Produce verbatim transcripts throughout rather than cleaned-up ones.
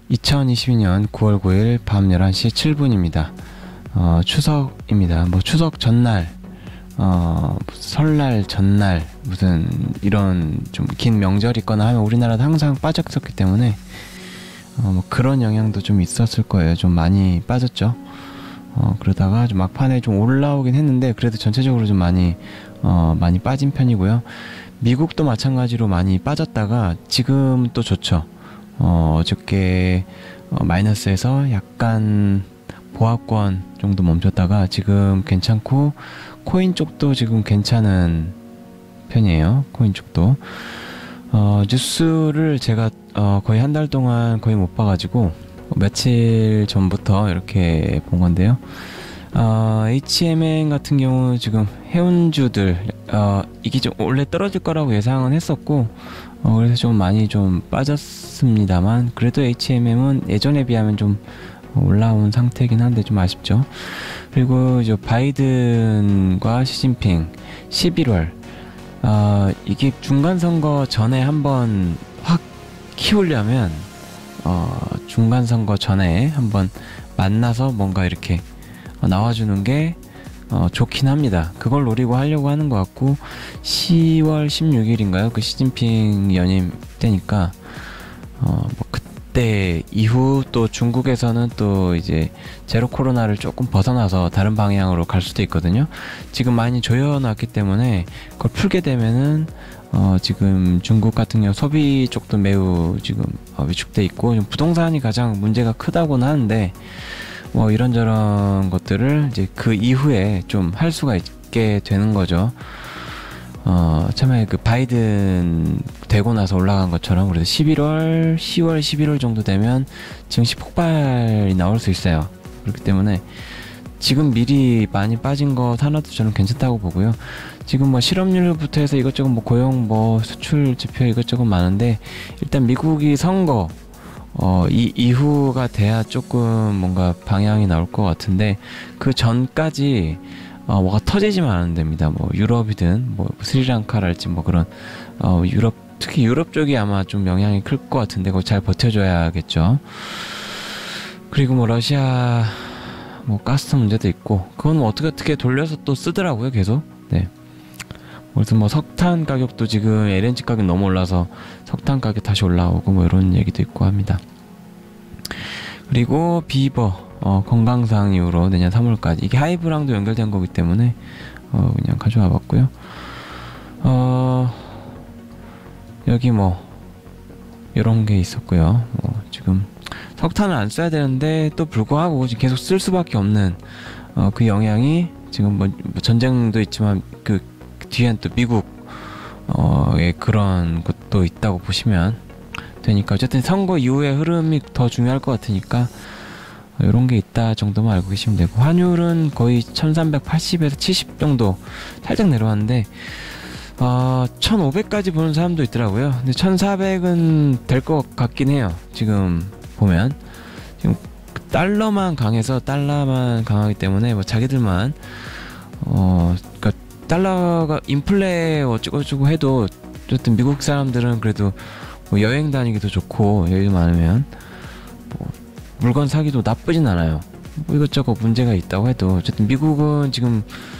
이천이십이 년 구월 구일 밤 열한 시 칠 분입니다. 어, 추석입니다. 뭐 추석 전날, 어, 설날 전날, 무슨 이런 좀 긴 명절이 있거나 하면 우리나라도 항상 빠졌었기 때문에 어, 뭐 그런 영향도 좀 있었을 거예요. 좀 많이 빠졌죠. 어, 그러다가 좀 막판에 좀 올라오긴 했는데 그래도 전체적으로 좀 많이 어, 많이 빠진 편이고요. 미국도 마찬가지로 많이 빠졌다가 지금 또 좋죠. 어, 어저께 어, 마이너스에서 약간 보합권 정도 멈췄다가 지금 괜찮고, 코인 쪽도 지금 괜찮은 편이에요. 코인 쪽도 어, 뉴스를 제가 어, 거의 한 달 동안 거의 못 봐가지고 며칠 전부터 이렇게 본 건데요. 어, 에이치엠엔 같은 경우 지금 해운주들 어, 이게 좀 원래 떨어질 거라고 예상은 했었고 어, 그래서 좀 많이 좀 빠졌습니다만 그래도 에이치엠은 예전에 비하면 좀 올라온 상태이긴 한데 좀 아쉽죠. 그리고 이제 바이든과 시진핑 십일월 어, 이게 중간선거 전에 한번 확 키우려면 어, 중간선거 전에 한번 만나서 뭔가 이렇게 어, 나와주는 게 어, 좋긴 합니다. 그걸 노리고 하려고 하는 것 같고, 시월 십육일인가요? 그 시진핑 연임 때니까 어, 뭐 그때 이후 또 중국에서는 또 이제 제로 코로나를 조금 벗어나서 다른 방향으로 갈 수도 있거든요. 지금 많이 조여놨기 때문에 그걸 풀게 되면은 어, 지금 중국 같은 경우 소비 쪽도 매우 지금 어, 위축돼 있고 부동산이 가장 문제가 크다고는 하는데 뭐 이런저런 것들을 이제 그 이후에 좀 할 수가 있게 되는 거죠. 어, 처음에 그 바이든 되고 나서 올라간 것처럼 그래도 십일월, 시월, 십일월 정도 되면 증시 폭발이 나올 수 있어요. 그렇기 때문에 지금 미리 많이 빠진 것 하나도 저는 괜찮다고 보고요. 지금 뭐 실업률부터 해서 이것저것 뭐 고용 뭐 수출 지표 이것저것 많은데 일단 미국이 선거 어, 이 이후가 돼야 조금 뭔가 방향이 나올 것 같은데 그 전까지 어, 뭐가 터지지만 않으면 됩니다. 뭐 유럽이든 뭐 스리랑카랄지 뭐 그런 어, 유럽 특히 유럽 쪽이 아마 좀 영향이 클 것 같은데 그거 잘 버텨줘야겠죠. 그리고 뭐 러시아 뭐 가스 문제도 있고 그건 뭐 어떻게 어떻게 돌려서 또 쓰더라고요 계속. 네. 그래서 뭐 석탄 가격도 지금 엘엔지 가격 너무 올라서 석탄 가격 다시 올라오고 뭐 이런 얘기도 있고 합니다. 그리고 비버 어, 건강상 이후로 내년 삼월까지 이게 하이브랑도 연결된 거기 때문에 어, 그냥 가져와 봤고요. 어, 여기 뭐 이런 게 있었고요. 뭐 지금 석탄을 안 써야 되는데 또 불구하고 지금 계속 쓸 수밖에 없는 어, 그 영향이 지금 뭐 전쟁도 있지만 그 뒤엔 또 미국 어의 그런 것도 있다고 보시면 되니까 어쨌든 선거 이후의 흐름이 더 중요할 것 같으니까 이런 게 있다 정도만 알고 계시면 되고, 환율은 거의 천삼백팔십에서 칠십 정도 살짝 내려왔는데 어, 천오백까지 보는 사람도 있더라고요. 근데 천사백은 될 것 같긴 해요. 지금 보면 지금 달러만 강해서 달러만 강하기 때문에 뭐 자기들만 어 그러니까 달러가 인플레 어쩌고저쩌고 해도 어쨌든 미국 사람들은 그래도 뭐 여행 다니기도 좋고 여유 많으면 뭐 물건 사기도 나쁘진 않아요. 뭐 이것저것 문제가 있다고 해도 어쨌든 미국은 지금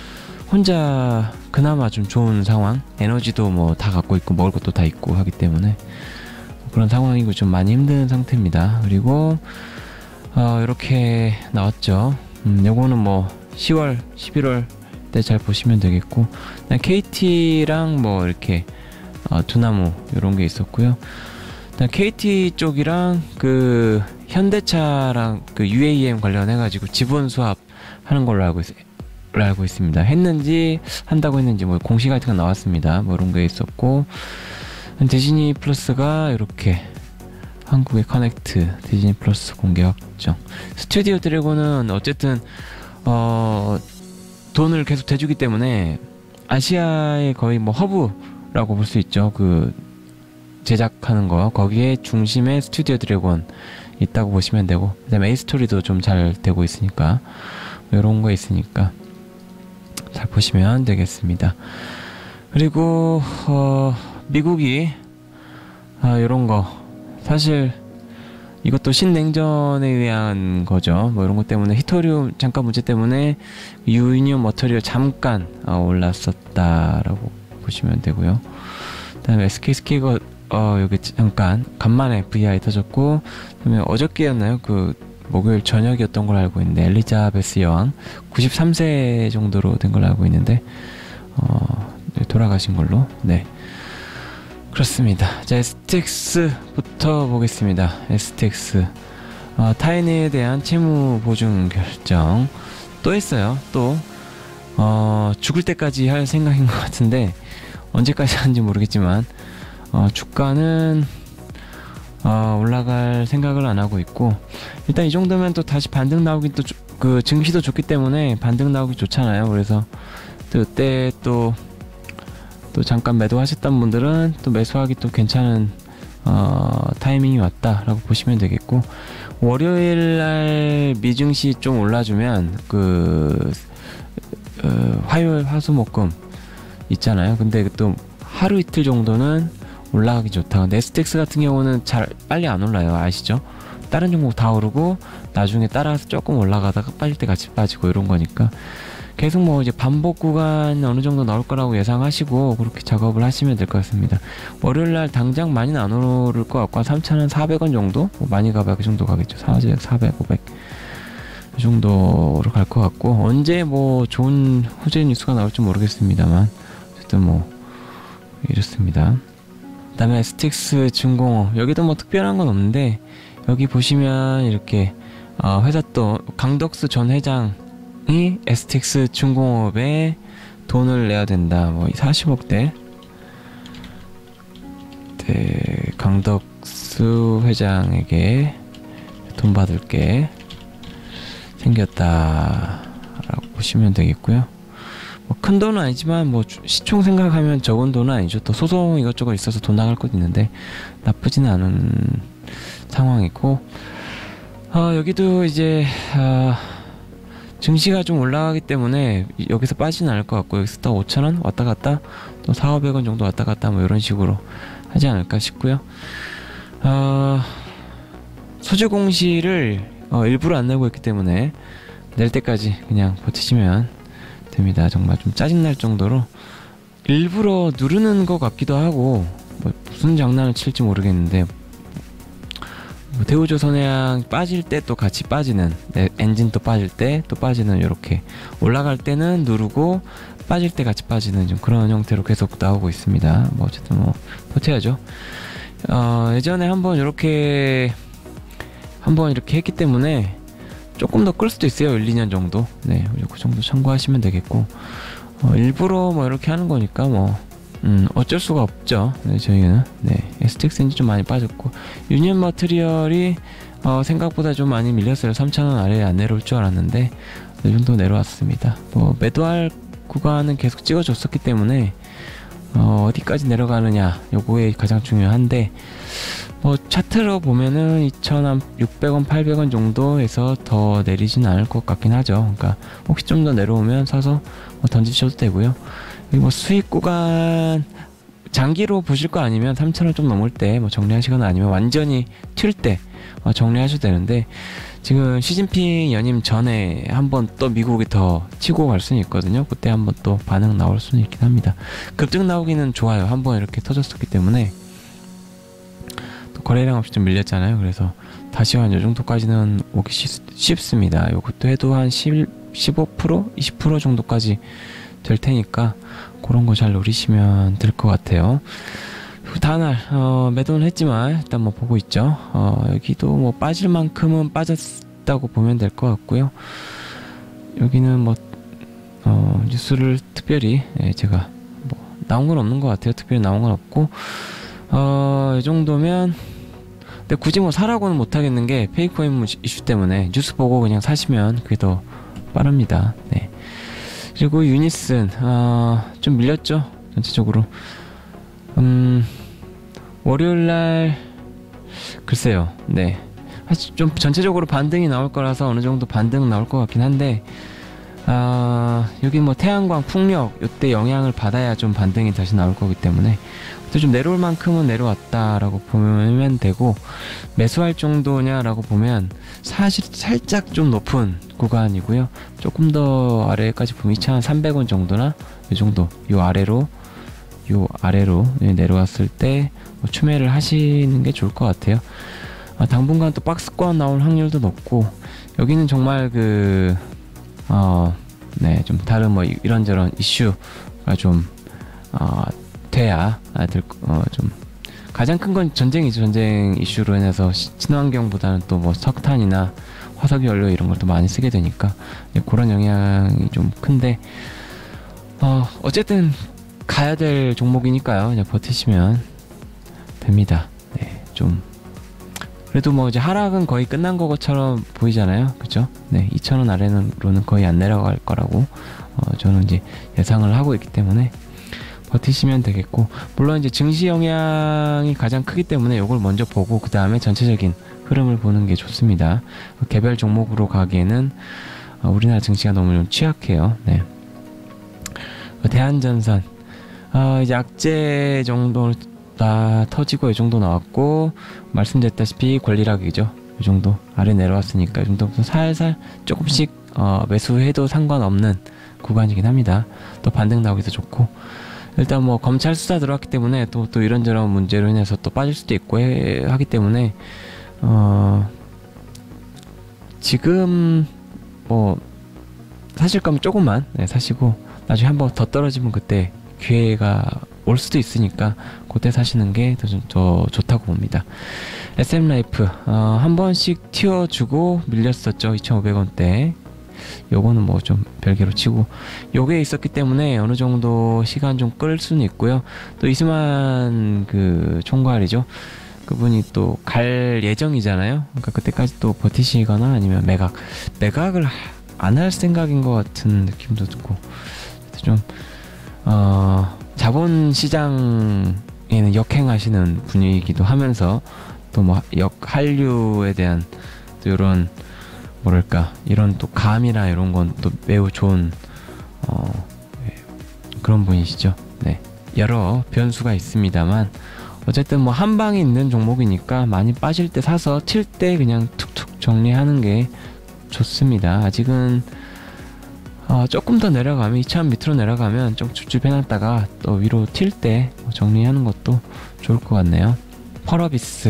혼자 그나마 좀 좋은 상황, 에너지도 뭐 다 갖고 있고 먹을 것도 다 있고 하기 때문에 그런 상황이고 좀 많이 힘든 상태입니다. 그리고 어 이렇게 나왔죠. 음, 요거는 뭐 시월, 십일월 때 잘 보시면 되겠고, 케이티랑 뭐 이렇게 어, 두나무 이런 게 있었고요. 케이티 쪽이랑 그 현대차랑 그 유에이엠 관련해가지고 지분 수합 하는 걸로 알고, 있, 알고 있습니다. 했는지 한다고 했는지 뭐 공시 같은 거 나왔습니다. 뭐 이런 게 있었고, 디즈니 플러스가 이렇게 한국의 커넥트 디즈니 플러스 공개 확정. 스튜디오 드래곤은 어쨌든 어 돈을 계속 대주기 때문에 아시아의 거의 뭐 허브라고 볼 수 있죠. 그 제작하는 거 거기에 중심에 스튜디오 드래곤 있다고 보시면 되고, 그다음에 에이스토리도 좀 잘 되고 있으니까 뭐 이런 거 있으니까 잘 보시면 되겠습니다. 그리고 어 미국이 아 이런 거 사실 이것도 신냉전에 의한 거죠. 뭐 이런 것 때문에 히토리움 잠깐 문제 때문에 유니온 머터리얼 잠깐 어, 올랐었다라고 보시면 되고요. 그다음에 에스케이스키가 어 여기 잠깐 간만에 브이아이 터졌고, 그다음에 어저께였나요? 그 목요일 저녁이었던 걸로 알고 있는데 엘리자베스 여왕 구십삼 세 정도로 된 걸로 알고 있는데 어 네, 돌아가신 걸로. 네, 그렇습니다. 자, 에스티엑스부터 보겠습니다. 에스티엑스 어, 타이니에 대한 채무 보증 결정 또 했어요. 또 어, 죽을 때까지 할 생각인 것 같은데 언제까지 하는지 모르겠지만 어, 주가는 어, 올라갈 생각을 안 하고 있고, 일단 이 정도면 또 다시 반등 나오기 또 그 증시도 좋기 때문에 반등 나오기 좋잖아요. 그래서 그때 또 또 잠깐 매도하셨던 분들은 또 매수하기 또 괜찮은 어, 타이밍이 왔다라고 보시면 되겠고, 월요일날 미증시 좀 올라주면 그 어, 화요일 화수목금 있잖아요. 근데 또 하루 이틀 정도는 올라가기 좋다. 근데 에스티엑스 같은 경우는 잘 빨리 안 올라요. 아시죠? 다른 종목 다 오르고 나중에 따라서 조금 올라가다가 빠질 때 같이 빠지고 이런 거니까 계속 뭐 이제 반복 구간 어느 정도 나올 거라고 예상하시고 그렇게 작업을 하시면 될 것 같습니다. 월요일 날 당장 많이는 안 오를 것 같고 삼천사백 원 정도? 뭐 많이 가봐야 그 정도 가겠죠. 사백, 사백, 오백 이 정도로 갈 것 같고, 언제 뭐 좋은 호재 뉴스가 나올지 모르겠습니다만 어쨌든 뭐 이렇습니다. 그 다음에 에스티엑스 중공업, 여기도 뭐 특별한 건 없는데 여기 보시면 이렇게 어 회사 또 강덕수 전 회장이 에스티엑스 중공업에 돈을 내야 된다, 뭐 사십억대 네, 강덕수 회장에게 돈 받을게 생겼다 라고 보시면 되겠고요. 뭐 큰 돈은 아니지만 뭐 시총 생각하면 적은 돈은 아니죠. 또 소송 이것저것 있어서 돈 나갈 것도 있는데 나쁘지는 않은 상황이고, 어, 여기도 이제 어, 증시가 좀 올라가기 때문에 여기서 빠지는 않을 것 같고, 여기서 또 오천 원 왔다 갔다 또 사오백 원 정도 왔다 갔다 뭐 이런 식으로 하지 않을까 싶고요. 어, 소주 공시를 어, 일부러 안 내고 있기 때문에 낼 때까지 그냥 버티시면 됩니다. 정말 좀 짜증날 정도로 일부러 누르는 것 같기도 하고, 뭐 무슨 장난을 칠지 모르겠는데 뭐 대우조선해양 빠질 때 또 같이 빠지는, 네, 엔진 또 빠질 때 또 빠지는, 이렇게 올라갈 때는 누르고 빠질 때 같이 빠지는 좀 그런 형태로 계속 나오고 있습니다. 뭐 어쨌든 뭐 버텨야죠. 어, 예전에 한번 이렇게 한번 이렇게 했기 때문에 조금 더 끌 수도 있어요. 일, 이 년 정도. 네, 그 정도 참고하시면 되겠고, 어, 일부러 뭐 이렇게 하는 거니까 뭐 음, 어쩔 수가 없죠. 네, 저희는 네, 에스티엑스는 좀 많이 빠졌고, 유니온 머트리얼이 어, 생각보다 좀 많이 밀렸어요. 삼천 원 아래에 안 내려올 줄 알았는데 이 정도 내려왔습니다. 뭐 매도할 구간은 계속 찍어줬었기 때문에 어, 어디까지 내려가느냐 요거에 가장 중요한데, 뭐 차트로 보면은 이천육백 원, 팔백 원 정도에서 더 내리진 않을 것 같긴 하죠. 그러니까 혹시 좀 더 내려오면 사서 뭐 던지셔도 되고요. 뭐 수익 구간 장기로 보실 거 아니면 삼천 원 좀 넘을 때 뭐 정리하시거나 아니면 완전히 튈 때 어, 정리하셔도 되는데, 지금 시진핑 연임 전에 한번 또 미국이 더 치고 갈 수는 있거든요. 그때 한번 또 반응 나올 수는 있긴 합니다. 급등 나오기는 좋아요. 한번 이렇게 터졌었기 때문에 또 거래량 없이 좀 밀렸잖아요. 그래서 다시 한 요 정도까지는 오기 쉽, 쉽습니다. 요것도 해도 한 십오 퍼센트, 이십 퍼센트 정도까지 될 테니까 그런 거 잘 노리시면 될 것 같아요. 다날 어, 매도는 했지만 일단 뭐 보고 있죠. 어, 여기도 뭐 빠질 만큼은 빠졌다고 보면 될 것 같고요. 여기는 뭐 어, 뉴스를 특별히 예, 제가 뭐 나온 건 없는 것 같아요. 특별히 나온 건 없고, 어, 이 정도면. 근데 굳이 뭐 사라고는 못 하겠는 게 페이코인 이슈 때문에 뉴스 보고 그냥 사시면 그게 더 빠릅니다. 네. 그리고 유니슨 어, 좀 밀렸죠. 전체적으로. 음, 월요일날 글쎄요. 네, 사실 좀 전체적으로 반등이 나올 거라서 어느 정도 반등 나올 것 같긴 한데, 아, 여기 뭐 태양광, 풍력 이때 영향을 받아야 좀 반등이 다시 나올 거기 때문에 좀 내려올 만큼은 내려왔다라고 보면 되고, 매수할 정도냐라고 보면 사실 살짝 좀 높은 구간이고요. 조금 더 아래까지 보면 이천삼백 원 정도나 이 정도, 요 아래로 요 아래로 내려왔을 때 뭐 추매를 하시는 게 좋을 것 같아요. 아, 당분간 또 박스권 나올 확률도 높고, 여기는 정말 그 어, 네, 좀 다른 뭐 이런저런 이슈가 좀 어, 돼야 아, 될, 어, 좀 가장 큰 건 전쟁이죠. 전쟁 이슈로 인해서 친환경보다는 또 뭐 석탄이나 화석유 연료 이런 걸 또 많이 쓰게 되니까 네, 그런 영향이 좀 큰데, 어, 어쨌든 가야 될 종목이니까요. 그냥 버티시면 됩니다. 네, 좀 그래도 뭐 이제 하락은 거의 끝난 것처럼 보이잖아요. 그죠? 네, 이천 원 아래로는 거의 안 내려갈 거라고 어, 저는 이제 예상을 하고 있기 때문에 버티시면 되겠고, 물론 이제 증시 영향이 가장 크기 때문에 이걸 먼저 보고 그 다음에 전체적인 흐름을 보는 게 좋습니다. 개별 종목으로 가기에는 어, 우리나라 증시가 너무 좀 취약해요. 네. 대한전선 어, 이제 악재 정도 다 터지고 이 정도 나왔고, 말씀드렸다시피 권리락이죠. 이 정도 아래 내려왔으니까 이 정도부터 살살 조금씩 어, 매수해도 상관없는 구간이긴 합니다. 또 반등 나오기 도 좋고, 일단 뭐 검찰 수사 들어왔기 때문에 또, 또 이런저런 문제로 인해서 또 빠질 수도 있고 해, 하기 때문에 어, 지금 뭐 사실 거면 조금만 네, 사시고 나중에 한번 더 떨어지면 그때 기회가 올 수도 있으니까 그때 사시는 게 더 더 좋다고 봅니다. 에스엠라이프 어, 한 번씩 튀어주고 밀렸었죠. 이천오백 원대. 요거는 뭐 좀 별개로 치고, 요게 있었기 때문에 어느 정도 시간 좀 끌 수는 있고요. 또 이수만 그 총괄이죠. 그분이 또 갈 예정이잖아요. 그러니까 그때까지 또 버티시거나 아니면 매각 매각을 안 할 생각인 것 같은 느낌도 들고, 좀 어, 자본시장에는 역행하시는 분이기도 하면서 또 뭐 역 한류에 대한 또 이런 뭐랄까 이런 또 감이나 이런 건 또 매우 좋은 어, 그런 분이시죠. 네, 여러 변수가 있습니다만 어쨌든 뭐 한 방에 있는 종목이니까 많이 빠질 때 사서 튈 때 그냥 툭툭 정리하는 게 좋습니다. 아직은 어, 조금 더 내려가면 이천 원 밑으로 내려가면 좀 줍줍해놨다가 또 위로 튈 때 정리하는 것도 좋을 것 같네요. 펄어비스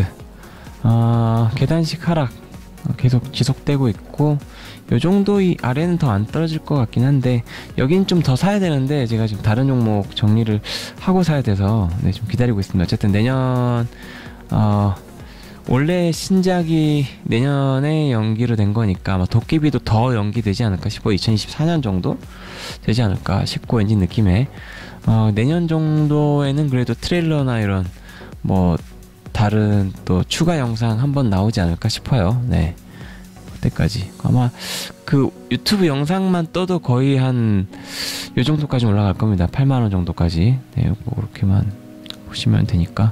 어, 계단식 하락 계속 지속되고 있고, 요 정도 이 아래는 더 안 떨어질 것 같긴 한데 여긴 좀 더 사야 되는데 제가 지금 다른 종목 정리를 하고 사야 돼서 네, 좀 기다리고 있습니다. 어쨌든 내년 어, 원래 신작이 내년에 연기로 된 거니까 아마 도깨비도 더 연기되지 않을까 싶어. 이천이십사 년 정도 되지 않을까 싶고, 왠지 느낌에 어, 내년 정도에는 그래도 트레일러나 이런 뭐 다른 또 추가 영상 한번 나오지 않을까 싶어요. 네, 그때까지 아마 그 유튜브 영상만 떠도 거의 한 요 정도까지 올라갈 겁니다. 팔만 원 정도까지. 네, 뭐 그렇게만 보시면 되니까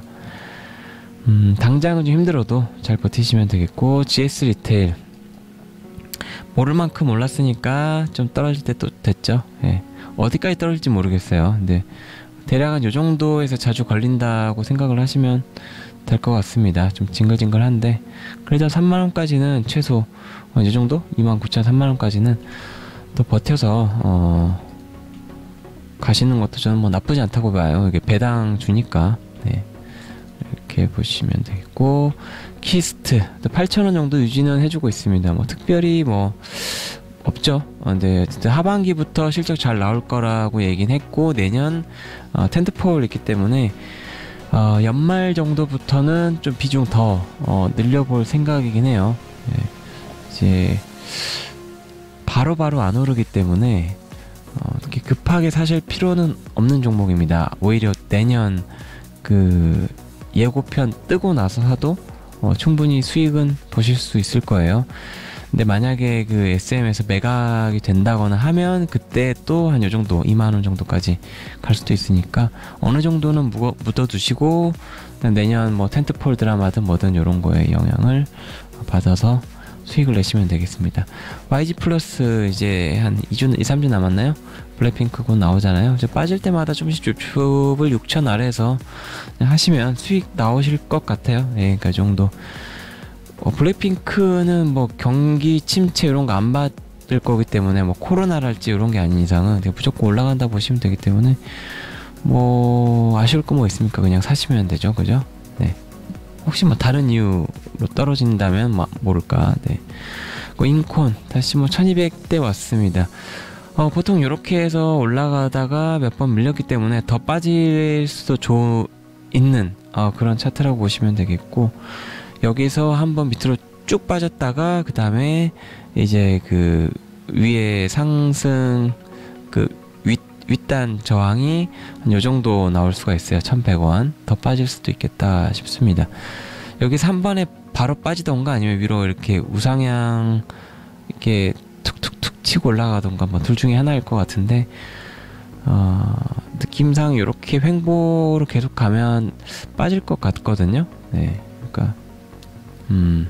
음, 당장은 좀 힘들어도 잘 버티시면 되겠고, 지에스 리테일 모를 만큼 올랐으니까 좀 떨어질 때 또 됐죠. 네, 어디까지 떨어질지 모르겠어요. 근데 대략은 요 정도에서 자주 걸린다고 생각을 하시면 될 것 같습니다. 좀 징글징글한데 그래도 삼만 원까지는 최소 어, 이 정도? 이만 구천, 삼만 원까지는 또 버텨서 어, 가시는 것도 저는 뭐 나쁘지 않다고 봐요. 이게 배당 주니까. 네, 이렇게 보시면 되겠고, 키스트 팔천 원 정도 유지는 해주고 있습니다. 뭐 특별히 뭐 없죠. 어, 근데 하반기부터 실적 잘 나올 거라고 얘기는 했고, 내년 어, 텐트폴 있기 때문에 어, 연말 정도부터는 좀 비중 더 어, 늘려볼 생각이긴 해요. 네, 이제 바로바로 안 오르기 때문에 어, 그렇게 급하게 사실 필요는 없는 종목입니다. 오히려 내년 그 예고편 뜨고 나서 사도 어, 충분히 수익은 보실 수 있을 거예요. 근데 만약에 그 에스엠에서 매각이 된다거나 하면 그때 또 한 요 정도 이만 원 정도까지 갈 수도 있으니까 어느 정도는 묻어, 묻어두시고 내년 뭐 텐트폴 드라마든 뭐든 요런 거에 영향을 받아서 수익을 내시면 되겠습니다. 와이지 플러스 이제 한 이 주, 이, 삼 주 남았나요? 블랙핑크 곧 나오잖아요. 이제 빠질 때마다 조금씩 유튜브를 육천 아래에서 하시면 수익 나오실 것 같아요. 예, 그러니까 정도. 어, 블랙핑크는 뭐 경기 침체 이런 거 안 받을 거기 때문에 뭐 코로나랄지 이런 게 아닌 이상은 무조건 올라간다 보시면 되기 때문에 뭐 아쉬울 거 뭐 있습니까? 그냥 사시면 되죠, 그죠? 네. 혹시 뭐 다른 이유로 떨어진다면 뭐 모를까. 네. 그 인콘 다시 뭐 천이백 대 왔습니다. 어, 보통 이렇게 해서 올라가다가 몇 번 밀렸기 때문에 더 빠질 수도 조, 있는 어, 그런 차트라고 보시면 되겠고, 여기서 한번 밑으로 쭉 빠졌다가 그 다음에 이제 그 위에 상승 그 윗, 윗단 저항이 한 요정도 나올 수가 있어요. 천백 원 더 빠질 수도 있겠다 싶습니다. 여기서 한 번에 바로 빠지던가 아니면 위로 이렇게 우상향 이렇게 툭툭툭 치고 올라가던가 뭐 둘 중에 하나일 것 같은데, 어, 느낌상 이렇게 횡보로 계속 가면 빠질 것 같거든요. 네, 그러니까 음,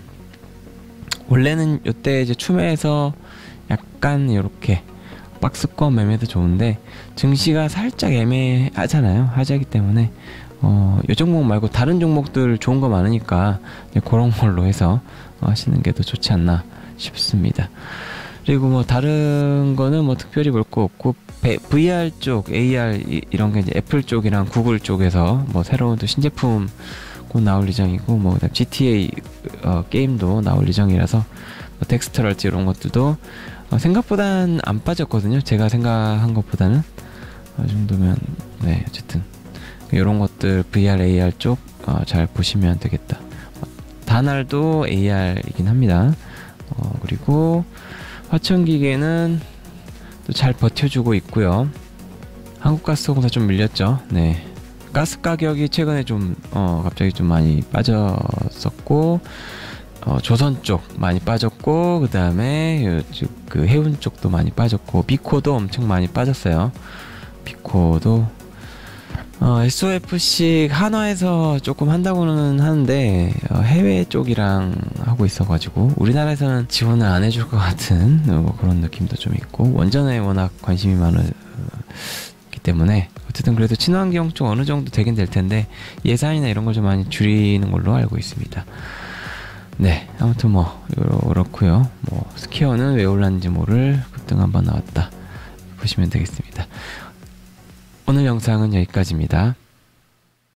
원래는 이때 이제 추매해서 약간 이렇게 박스권 매매도 좋은데 증시가 살짝 애매하잖아요. 하자기 때문에 어, 이 종목 말고 다른 종목들 좋은 거 많으니까 그런 걸로 해서 하시는 게 더 좋지 않나 싶습니다. 그리고 뭐 다른 거는 뭐 특별히 볼 거 없고, 브이알 쪽, 에이알 이런 게 이제 애플 쪽이랑 구글 쪽에서 뭐 새로운 또 신제품 곧 나올 예정이고, 뭐 그다음 지티에이 어, 게임도 나올 예정이라서 뭐 텍스트랄지 이런 것들도 어, 생각보다는 안 빠졌거든요. 제가 생각한 것보다는 어, 정도면 네, 어쨌든 이런 것들 브이알, 에이알 쪽 잘 어, 보시면 되겠다. 어, 다날도 에이알이긴 합니다. 어, 그리고 화천기계는 또 잘 버텨주고 있고요. 한국가스공사 좀 밀렸죠. 네, 가스 가격이 최근에 좀 어, 갑자기 좀 많이 빠졌었고, 어, 조선 쪽 많이 빠졌고, 그 다음에 그 해운 쪽도 많이 빠졌고, 비코도 엄청 많이 빠졌어요. 비코도 어, 에스오에프씨 한화에서 조금 한다고는 하는데 어, 해외 쪽이랑 하고 있어가지고 우리나라에서는 지원을 안 해줄 것 같은 어, 그런 느낌도 좀 있고, 원전에 워낙 관심이 많기 때문에 어쨌든 그래도 친환경 쪽 어느 정도 되긴 될 텐데 예산이나 이런 걸 좀 많이 줄이는 걸로 알고 있습니다. 네, 아무튼 뭐 그렇고요. 뭐 스퀘어는 왜 올랐는지 모를 급등 한번 나왔다 보시면 되겠습니다. 오늘 영상은 여기까지입니다.